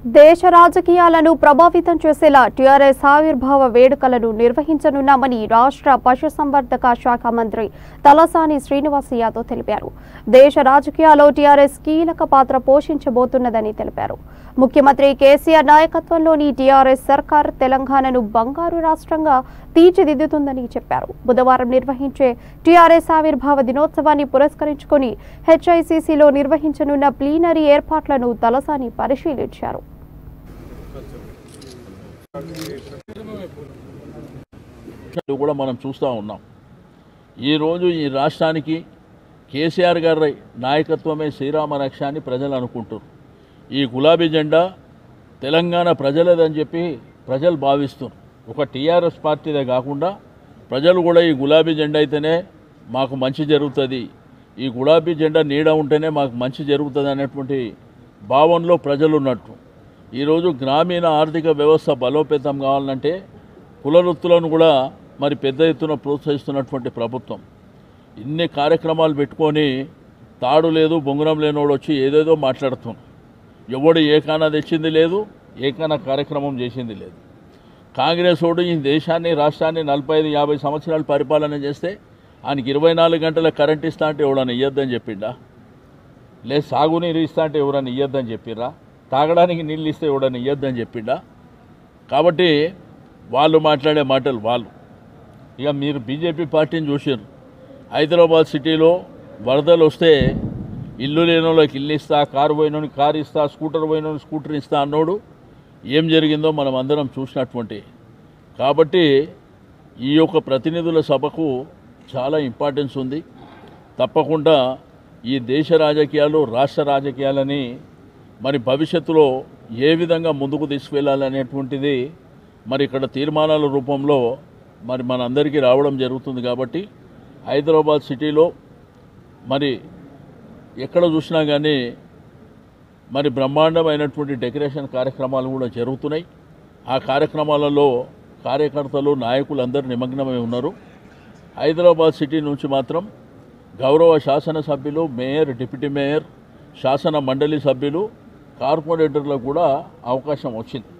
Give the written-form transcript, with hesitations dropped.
దేశ రాజకీయాలను ప్రభావితం చేసేలా టీఆర్ఎస్ ఆవిర్భావ వేడుకలను నిర్వహించనున్నామని రాష్ట్ర పశుసంవర్ధక శాఖ మంత్రి తలసాని శ్రీనివాస్ యాదవ్ తెలిపారు. దేశ రాజకీయాల్లో టీఆర్ఎస్ కీలక పాత్ర పోషించబోతున్నదని తెలిపారు. ముఖ్యమంత్రి కేసీఆర్ నాయకత్వంలోని టీఆర్ఎస్ సర్కార్ తెలంగాణను బంగారు రాష్ట్రంగా తీర్చిదిద్దుతుందని చెప్పారు. బుధవారం నిర్వహించే టీఆర్ఎస్ ఆవిర్భావ దినోత్సవాన్ని పురస్కరించుకొని హెచ్ఐసిసిలో నిర్వహించనున్న ప్లీనరీ ఏర్పాట్లను తలసాని పరిశీలించారు. కూడా మనం చూస్తూ ఉన్నాం. ఈరోజు ఈ రాష్ట్రానికి కేసీఆర్ గారి నాయకత్వమే శ్రీరామ రక్ష అని ప్రజలు అనుకుంటారు. ఈ గులాబీ జెండా తెలంగాణ ప్రజలదని చెప్పి ప్రజలు భావిస్తున్నారు. ఒక టీఆర్ఎస్ పార్టీదే కాకుండా ప్రజలు కూడా ఈ గులాబీ జెండా అయితేనే మాకు మంచి జరుగుతుంది, ఈ గులాబీ జెండా నీడ ఉంటేనే మాకు మంచి జరుగుతుంది అనేటువంటి భావనలో ప్రజలు ఉన్నట్టు. ఈరోజు గ్రామీణ ఆర్థిక వ్యవస్థ బలోపేతం కావాలంటే కుల వృత్తులను కూడా మరి పెద్ద ఎత్తున ప్రోత్సహిస్తున్నటువంటి ప్రభుత్వం ఇన్ని కార్యక్రమాలు పెట్టుకొని తాడు లేదు బొంగరం లేనోడు వచ్చి ఏదేదో మాట్లాడుతున్నాం. ఎవడు ఏకానా తెచ్చింది లేదు, ఏకానా కార్యక్రమం చేసింది లేదు. కాంగ్రెస్ వాడు ఈ దేశాన్ని రాష్ట్రాన్ని 45-50 సంవత్సరాలు పరిపాలన చేస్తే ఆయనకి 24 గంటల కరెంట్ ఇస్తా అంటే ఎవడన్నా ఇయ్యొద్దని చెప్పిండా? లేదు సాగునీరు ఇస్తా అంటే ఎవరన్నా ఇయ్యొద్దని చెప్పిర్రా? తాగడానికి నీళ్ళు ఇస్తే ఎవడన్నా ఇయ్యొద్దని చెప్పిండా? కాబట్టి వాళ్ళు మాట్లాడే మాటలు వాళ్ళు. ఇక మీరు బీజేపీ పార్టీని చూసారు. హైదరాబాద్ సిటీలో వరదలు వస్తే ఇల్లు లేనోళ్ళకి ఇల్లు ఇస్తా, కారు పోయినోని కారు ఇస్తా, స్కూటర్ పోయినోని స్కూటర్ ఇస్తా అన్నోడు ఏం జరిగిందో మనం అందరం చూసినటువంటి. కాబట్టి ఈ యొక్క ప్రతినిధుల సభకు చాలా ఇంపార్టెన్స్ ఉంది. తప్పకుండా ఈ దేశ రాజకీయాలు రాష్ట్ర రాజకీయాలని మరి భవిష్యత్తులో ఏ విధంగా ముందుకు తీసుకువెళ్ళాలనేటువంటిది మరి ఇక్కడ తీర్మానాల రూపంలో మరి మనందరికీ రావడం జరుగుతుంది. కాబట్టి హైదరాబాద్ సిటీలో మరి ఎక్కడ చూసినా కానీ మరి బ్రహ్మాండమైనటువంటి డెకరేషన్ కార్యక్రమాలు కూడా జరుగుతున్నాయి. ఆ కార్యక్రమాలలో కార్యకర్తలు నాయకులు అందరూ నిమగ్నమై ఉన్నారు. హైదరాబాద్ సిటీ నుంచి మాత్రం గౌరవ శాసనసభ్యులు, మేయర్, డిప్యూటీ మేయర్, శాసన మండలి సభ్యులు, కార్పొరేటర్లకు కూడా అవకాశం వచ్చింది.